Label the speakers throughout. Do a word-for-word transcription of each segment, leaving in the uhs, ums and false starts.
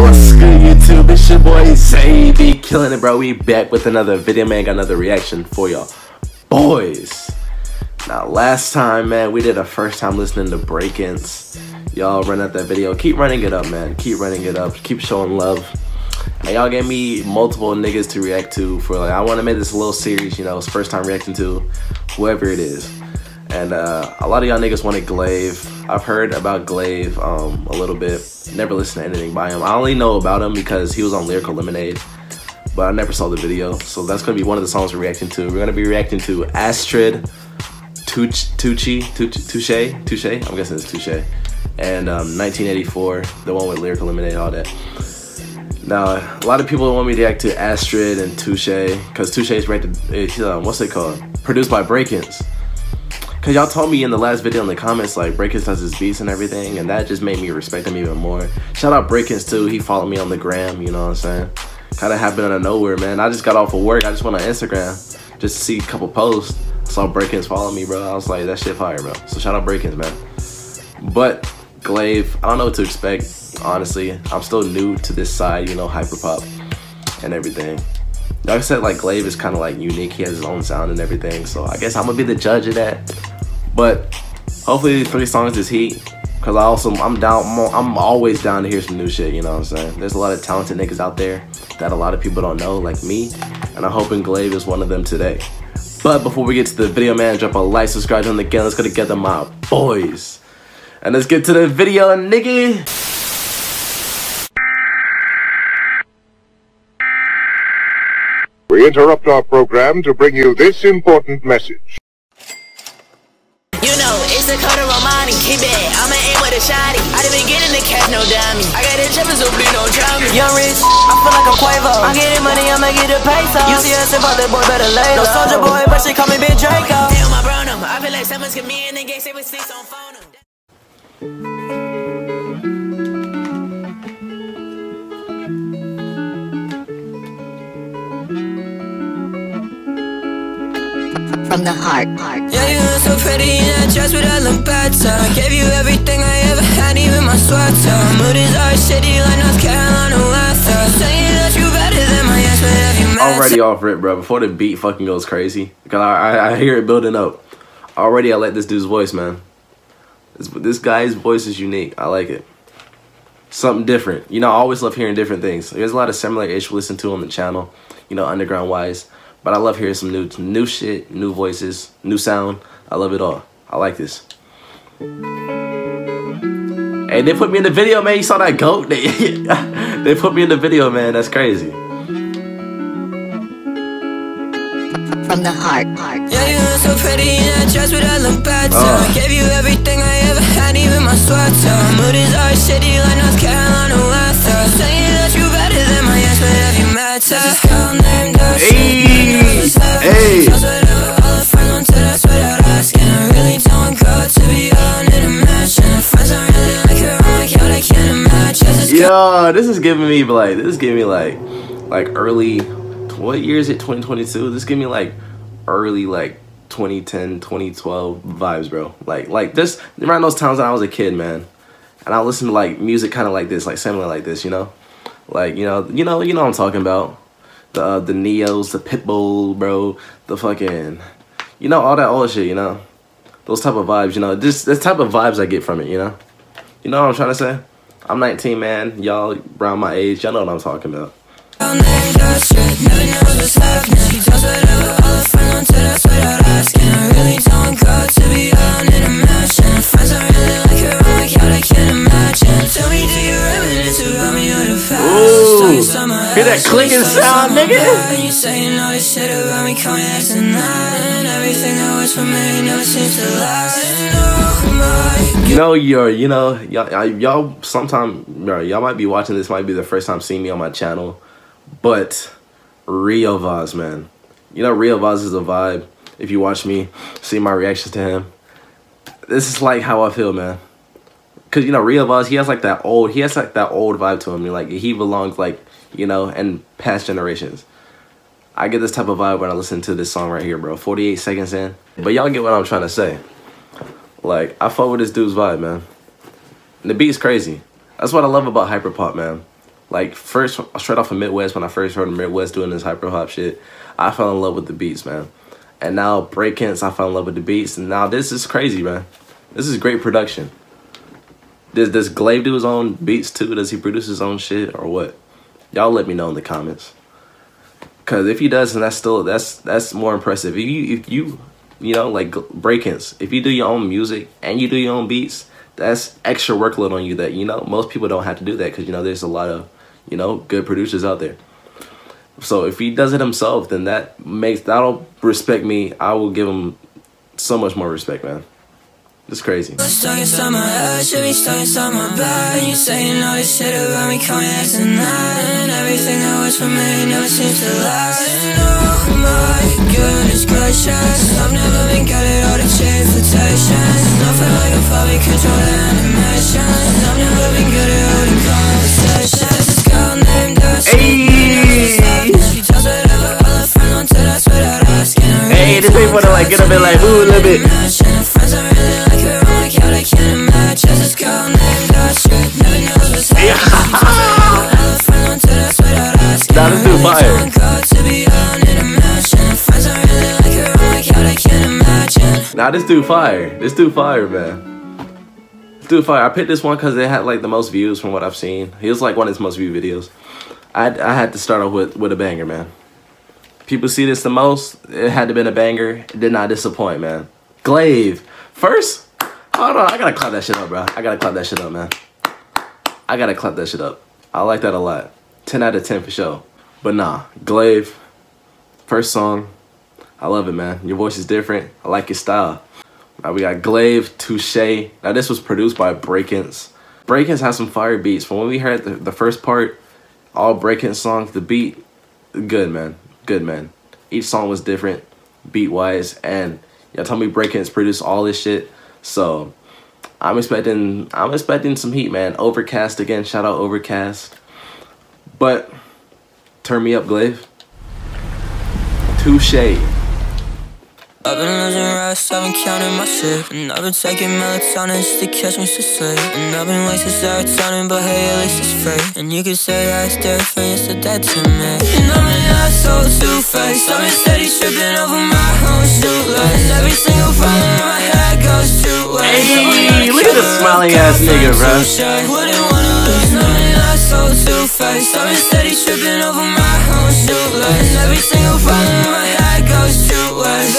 Speaker 1: What's good, YouTube? It's your boy Zay be killing it, bro. We back with another video, man. Got another reaction for y'all boys. Now, last time, man, we did a first time listening to Break-Ins. Y'all run out that video. Keep running it up, man. Keep running it up. Keep showing love. And y'all gave me multiple niggas to react to for like I want to make this a little series. You know, it's first time reacting to whoever it is. And uh, a lot of y'all niggas wanted Glaive. I've heard about Glaive um, a little bit. Never listened to anything by him. I only know about him because he was on Lyrical Lemonade, but I never saw the video. So that's gonna be one of the songs we're reacting to. We're gonna be reacting to Astrid, Tucci, Tucci, Touche, Touche. I'm guessing it's Touche, and um, nineteen eighty-four, the one with Lyrical Lemonade, all that. Now, a lot of people want me to react to Astrid and Touche because Touche is rated. Uh, what's it called? Produced by Break-Ins. Cause y'all told me in the last video in the comments like Break-Ins does his beats and everything, and that just made me respect him even more. Shout out Break-Ins too. He followed me on the gram, you know what I'm saying? Kind of happened out of nowhere, man. I just got off of work. I just went on Instagram just to see a couple posts. Saw Break-Ins follow me, bro. I was like, that shit fire, bro. So shout out Break-Ins, man. But Glaive, I don't know what to expect, honestly. I'm still new to this side, you know, hyperpop and everything. Like I said, like Glaive is kind of like unique. He has his own sound and everything. So I guess I'm gonna be the judge of that. But hopefully three songs is heat, cause I also I'm down. I'm always down to hear some new shit. You know what I'm saying? There's a lot of talented niggas out there that a lot of people don't know, like me, and I'm hoping Glaive is one of them today. But before we get to the video, man, drop a like, subscribe on the again. Let's go together, my boys, and let's get to the video, nigga.
Speaker 2: We interrupt our program to bring you this important message.
Speaker 3: You know, it's the Coda Romani, keep it, I'ma aim with a shotty. I done been getting the cash, no dummy. I got the chippers, so please don't try me. Young rich, I feel like I'm Quavo. I'm getting money, I'ma get a peso. You see us and fuck that boy, better lay low. No soldier boy, but she call me Big Draco. Damn, my bro, no, I feel like someone's get me in the game, say with six on phone.
Speaker 4: From the heart, heart.
Speaker 3: Yeah, you look so pretty in that dress, but I look better. I gave you everything I ever had, even my sweater. Mood is our city, like North Carolina weather. Saying that you better than my ass, but have you met?
Speaker 1: Already off rip, bro. Before the beat fucking goes crazy, cause I, I, I hear it building up. Already, I like this dude's voice, man. This, this guy's voice is unique. I like it. Something different. You know, I always love hearing different things. There's a lot of similar ish we listen to on the channel, you know, underground wise. But I love hearing some new new shit, new voices, new sound. I love it all. I like this. Hey, they put me in the video, man. You saw that goat? They, they put me in the video, man. That's crazy.
Speaker 4: From the heart, heart.
Speaker 3: Yeah, you look so pretty in that dress, but I look better.
Speaker 1: Uh.
Speaker 3: I gave you everything I ever had, even my sweater. Mood is our city, like North Carolina weather. Saying that you better than my ass, but have you met her? This girl named
Speaker 1: Hey, hey. Yo, this is giving me like this is giving me like like early. What year is it? twenty twenty-two. This give me like early like twenty ten, twenty twelve vibes, bro. Like like this around those times when I was a kid, man. And I listened to like music kind of like this, like similar like this, you know, like you know, you know, you know what I'm talking about. The uh, the Neos, the Pitbull, bro, the fucking, you know, all that old shit, you know, those type of vibes, you know, this this type of vibes I get from it, you know, you know what I'm trying to say. I'm nineteen, man. Y'all around my age, y'all know what I'm talking about. Ooh, hear that clicking sound, nigga?
Speaker 3: You saying all this shit about me coming at tonight, and everything that was for me never seems to last.
Speaker 1: You know, you're, you know, y'all, y'all, sometime, y'all might be watching this, might be the first time seeing me on my channel, but Rio Vaz, man. You know, Rio Vaz is a vibe. If you watch me, see my reactions to him, this is like how I feel, man. Cause you know, Rio Vaz, he has like that old, he has like that old vibe to him. Like he belongs, like, you know, in past generations. I get this type of vibe when I listen to this song right here, bro. forty-eight seconds in, but y'all get what I'm trying to say. Like, I fuck with this dude's vibe, man. And the beat's crazy. That's what I love about hyperpop, man. Like first, straight off of Midwest, when I first heard Midwest doing this hyper hop shit, I fell in love with the beats, man. And now Breakins, I fell in love with the beats, and now this is crazy, man. This is great production. Does does Glaive do his own beats too? Does he produce his own shit or what? Y'all let me know in the comments. Cause if he does, then that's still that's that's more impressive. If you if you you know like Breakins, if you do your own music and you do your own beats, that's extra workload on you that you know most people don't have to do that because you know there's a lot of you know good producers out there. So if he does it himself, then that makes that'll respect me. I will give him so much more respect, man. It's crazy.
Speaker 3: Stuck inside my head, should be stuck inside my bed. And you saying all this shit about me coming here tonight. And everything that was for me never seems to last. And oh my goodness gracious, I've never been good at all the cheap flirtations. I feel like I'm probably controlling animations. I've never been good at all the conversations. This girl named us.
Speaker 1: Hey,
Speaker 3: she tells whatever all her friends want to, that's without asking her.
Speaker 1: Hey, this ain't wanna like get a bit like ooh a little bit.
Speaker 3: Friends are really like her, oh my god, I can't imagine. This girl named Astrid, never knows what's happening.
Speaker 1: Nah, this dude fire. Nah, this dude fire. This dude fire, man. This dude fire. I picked this one because it had like the most views from what I've seen. He was like one of his most viewed videos. I had, I had to start off with with a banger, man. People see this the most. It had to been a banger. It did not disappoint, man. Glaive. First, hold on. I gotta clap that shit up, bro. I gotta clap that shit up, man. I gotta clap that shit up. I like that a lot. ten out of ten for sure. But nah, Glaive. First song. I love it, man. Your voice is different. I like your style. Now we got Glaive, Touche. Now this was produced by Breakins. Breakins has some fire beats. From when we heard the, the first part, all Breakins songs, the beat, good, man. Good, man. Each song was different, beat-wise, and y'all told me Breakins produced all this shit, so I'm expecting I'm expecting some heat, man. Overcast again, shout out Overcast. But turn me up, Glaive. Touche.
Speaker 3: I've been losing rest, I've been counting my shit. And I've been taking melatonin just to catch me to sleep. And I've been wasting serotonin, but hey, at least it's free. And you could say that it's different, it's a dead to me. And I'm an asshole, two-faced. I've been steady tripping over my own shoelace. Every single problem in my head goes two ways.
Speaker 1: Hey, look at the smiling ass nigga, bro.
Speaker 3: Wouldn't wanna lose, I'm an asshole, two-faced. I've been steady tripping over my own shoelace. Every single problem in my head goes two ways.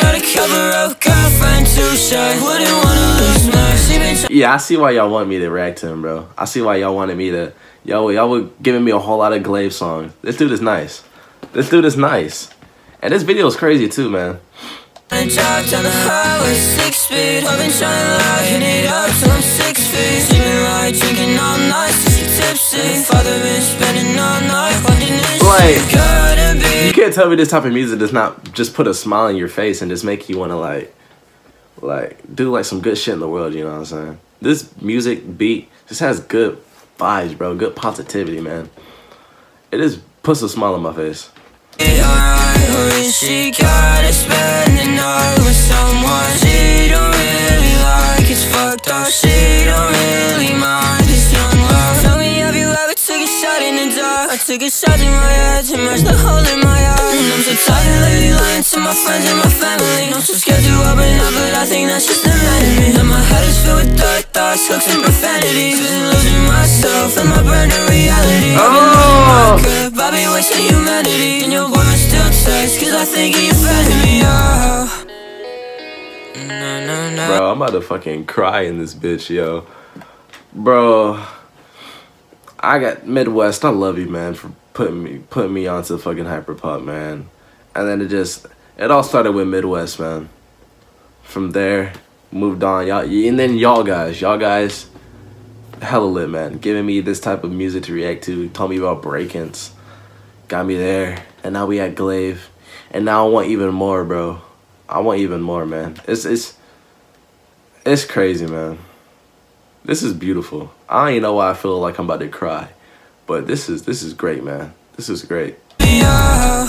Speaker 1: Yeah, I see why y'all want me to react to him, bro. I see why y'all wanted me to. Y'all, y'all were giving me a whole lot of Glaive songs. This dude is nice. This dude is nice. And this video is crazy too, man.
Speaker 3: I drive down the highway, six speed. I've been trying to lighten it up till I'm six feet. Sleeping right, drinking all night, since you tipsy. Father been spending all night, wondering this
Speaker 1: like,
Speaker 3: gotta be.
Speaker 1: You can't tell me this type of music does not just put a smile on your face and just make you want to like, like do like some good shit in the world. You know what I'm saying? This music beat just has good vibes, bro. Good positivity, man. It just puts a smile on my face.
Speaker 3: Alright, or is she gotta spend the night with someone she don't really like? It's fucked up, she don't really mind this young love. Tell me, have you ever took a shot in the dark? I took a shot in my head to match the hole in my eye. And I'm so tired lately lying to my friends and my family. I'm so scared to open up, but I think that's just the man in me. And my head is filled with dark thoughts, hooks and profanities. Been losing myself and my burning reality.
Speaker 1: Oh!
Speaker 3: I've been wasting humanity. And your boyfriend still text, cause I think you're finding me out. No, no, no.
Speaker 1: Bro, I'm about to fucking cry in this bitch, yo. Bro, I got Midwest. I love you, man, for putting me putting me onto fucking hyperpop, man. And then it just it all started with Midwest, man. From there, moved on, y'all, and then y'all guys, y'all guys, hella lit, man. Giving me this type of music to react to. Told me about Breakins, got me there, and now we at Glaive, and now I want even more, bro. I want even more, man. It's it's it's crazy, man. This is beautiful. I don't even know why I feel like I'm about to cry, but this is this is great, man. This is great.
Speaker 3: No,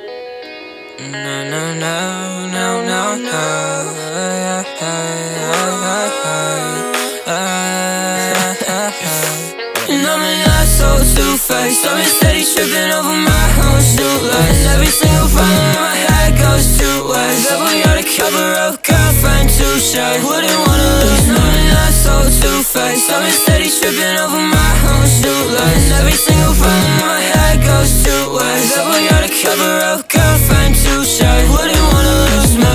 Speaker 3: no, no, no, no, no. And I'm an asshole too. two-faced. I've been steady tripping over my own shoelace. Every single problem in my head goes two ways. That boy got a cover up, girlfriend touche. Wouldn't wanna lose, knowing I'm so two-faced. I've been steady tripping over my own shoelace. Every single problem in my head goes two ways. That boy got a cover up, girlfriend touche. Wouldn't wanna lose me.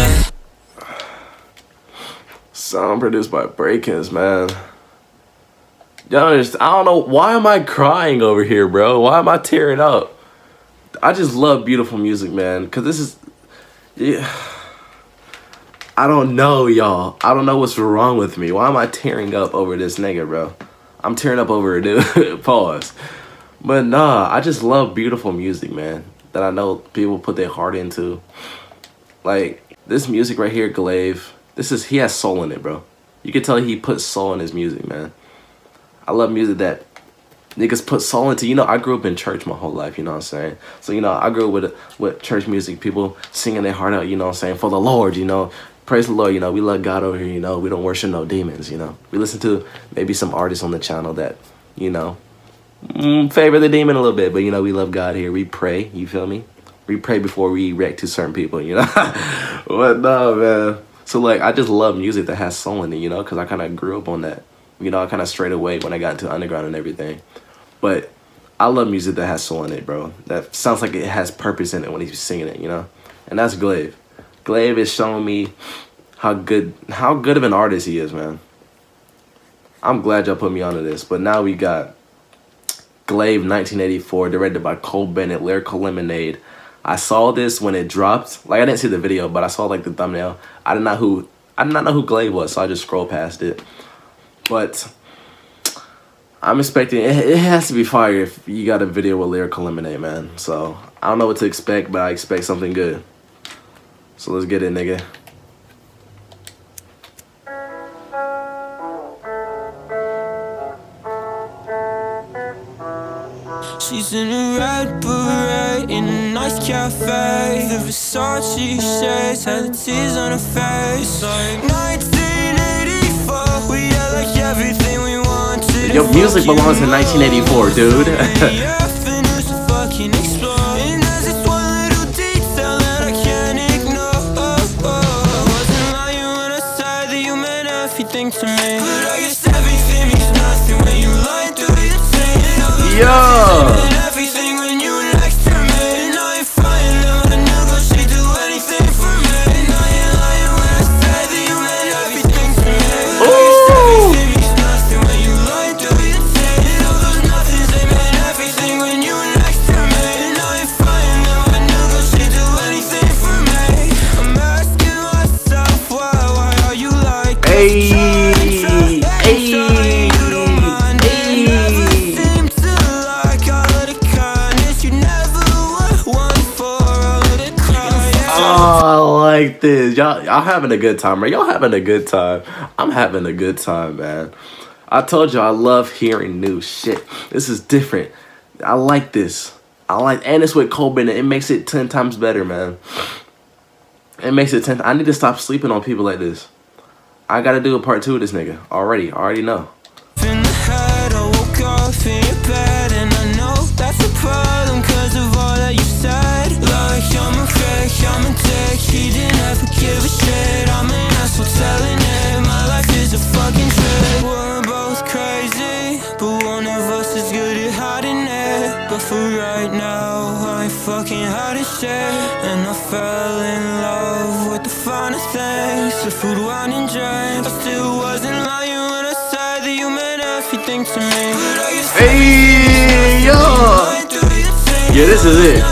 Speaker 1: Song produced by Breakins, man. Y'all just, I don't know, why am I crying over here, bro? Why am I tearing up? I just love beautiful music, man. Cause this is, yeah. I don't know, y'all. I don't know what's wrong with me. Why am I tearing up over this nigga, bro? I'm tearing up over it, dude. Pause. But nah, I just love beautiful music, man. That I know people put their heart into. Like, this music right here, Glaive. This is, he has soul in it, bro. You can tell he put soul in his music, man. I love music that niggas put soul into. You know, I grew up in church my whole life, you know what I'm saying? So, you know, I grew up with, with church music, people singing their heart out, you know what I'm saying? For the Lord, you know. Praise the Lord, you know. We love God over here, you know. We don't worship no demons, you know. We listen to maybe some artists on the channel that, you know, mm, favor the demon a little bit. But, you know, we love God here. We pray, you feel me? We pray before we react to certain people, you know? But, no, man. So, like, I just love music that has soul in it, you know, because I kind of grew up on that. You know, I kind of strayed away when I got into underground and everything. But I love music that has soul in it, bro. That sounds like it has purpose in it when he's singing it, you know? And that's Glaive. Glaive is showing me how good how good of an artist he is, man. I'm glad y'all put me onto this. But now we got Glaive nineteen eighty-four, directed by Cole Bennett, Lyrical Lemonade. I saw this when it dropped. Like, I didn't see the video, but I saw, like, the thumbnail. I did not who I did not know who Glaive was, so I just scrolled past it. But I'm expecting, it, it has to be fire if you got a video with Lyrical Lemonade, man. So, I don't know what to expect, but I expect something good. So, let's get it, nigga.
Speaker 3: She's in a red beret in a nice cafe. The Versace shades had the tears on her face. Like nineteen eighty-four, we had like everything we wanted.
Speaker 1: Your music belongs in nineteen eighty-four, dude.
Speaker 3: To me, but I guess everything means nothing when you lie through your teeth.
Speaker 1: Yeah.
Speaker 3: Everything when you next to me. And I ain't flying down the nigga, she do anything for me. And I ain't lying when I say that you meant everything to me. But I guess everything means nothing when you lie through your teeth. And all those nothings, they meant everything when you next to me. And I ain't flying down the nigga, she do anything for me. I'm asking myself why, why are you like
Speaker 1: Hey. Like this, y'all, y'all having a good time, right? Y'all having a good time. I'm having a good time, man. I told you I love hearing new shit. This is different. I like this. I like, and it's with Cole Bennett. It makes it ten times better, man. It makes it ten. I need to stop sleeping on people like this. I gotta do a part two of this nigga already. I already know.
Speaker 3: In the head, I woke up in your bed, and I know that's a problem because of all that you said. Like I'm a fake, I'm a dick, he didn't ever give a shit. I'm an asshole telling it, my life is a fucking trip. We're both crazy, but one of us is good at hiding it. But for right now, I ain't fucking hiding shit. And I fell in love with the finer things, the food, wine, and drink. I still wasn't lying when I said that you meant everything to me.
Speaker 1: Hey, yo! Yeah, this is it.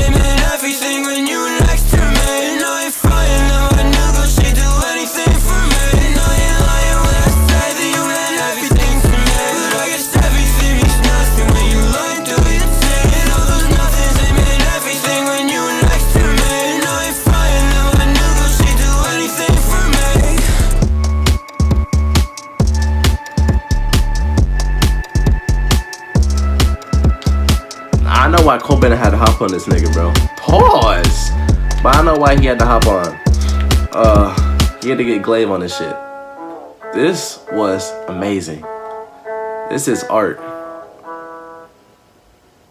Speaker 1: I know why Cole Bennett had to hop on this nigga, bro. Pause. But I know why he had to hop on. Uh, he had to get Glaive on this shit. This was amazing. This is art.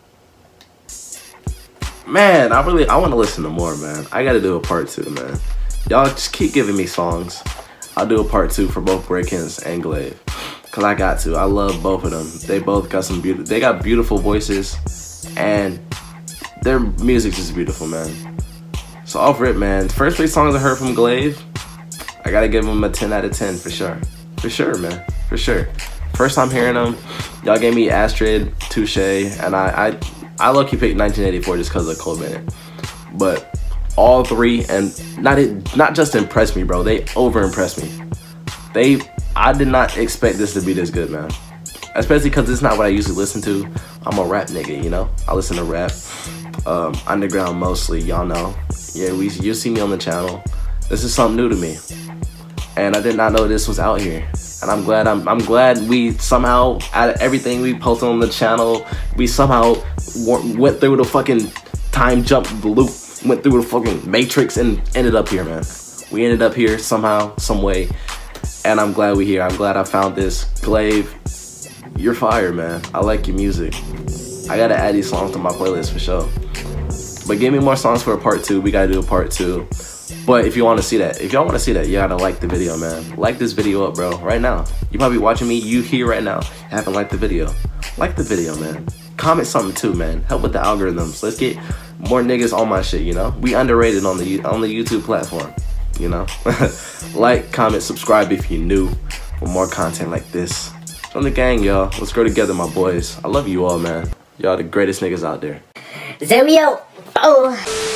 Speaker 1: man, I really, I want to listen to more, man. I got to do a part two, man. Y'all just keep giving me songs. I'll do a part two for both Breakins and Glaive. Cause I got to. I love both of them. They both got some beautiful, they got beautiful voices. And their music's just beautiful, man. So off rip, man. First three songs I heard from Glaive, I gotta give them a ten out of ten for sure. For sure, man. For sure. First time hearing them, y'all gave me Astrid, Touche, and I I, I low-key picked nineteen eighty-four just because of Cold Minute. But all three, and not it, not just impressed me, bro. They over-impressed me. They, I did not expect this to be this good, man. Especially because it's not what I usually listen to. I'm a rap nigga, you know? I listen to rap. Um, underground mostly, y'all know. Yeah, we you see me on the channel. This is something new to me. And I did not know this was out here. And I'm glad I'm I'm glad we somehow, out of everything we posted on the channel, we somehow went through the fucking time jump loop, went through the fucking matrix and ended up here, man. We ended up here somehow, some way. And I'm glad we're here. I'm glad I found this. Glaive, you're fire, man. I like your music. I gotta add these songs to my playlist for sure. But give me more songs for a part two. We gotta do a part two. But if you want to see that, if y'all want to see that, you gotta like the video, man. Like this video up, bro. Right now. You probably watching me. You here right now. Haven't liked the video. Like the video, man. Comment something too, man. Help with the algorithms. Let's get more niggas on my shit, you know? We underrated on the on the YouTube platform, you know? Like, comment, subscribe if you're new for more content like this. From the gang, y'all. Let's grow together, my boys. I love you all, man. Y'all the greatest niggas out there.
Speaker 5: Zomio. Oh.